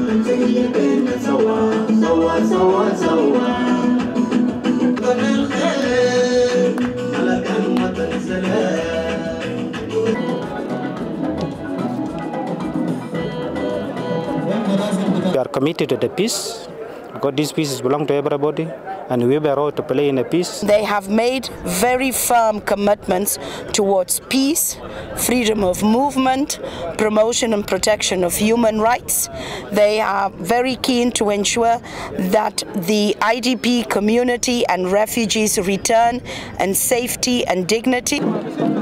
We are committed to the peace, because these pieces belong to everybody, and we were all to play in a peace. They have made very firm commitments towards peace, freedom of movement, promotion and protection of human rights. They are very keen to ensure that the IDP community and refugees return in safety and dignity.